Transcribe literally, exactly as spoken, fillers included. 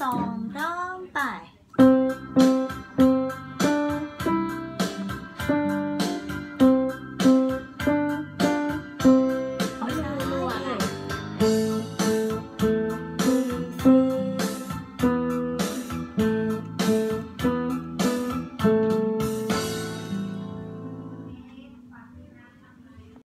สองเริ่มไปเขาจะรัวๆ